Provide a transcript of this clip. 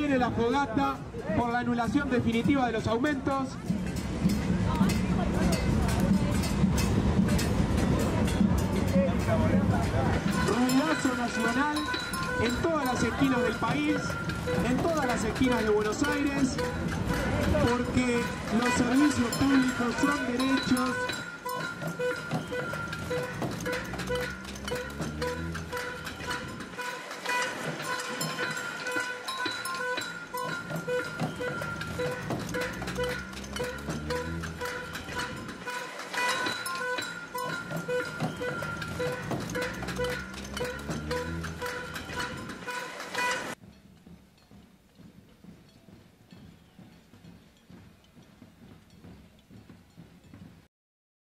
viene la fogata por la anulación definitiva de los aumentos. Ruidazo nacional en todas las esquinas del país, en todas las esquinas de Buenos Aires, porque los servicios públicos son derechos.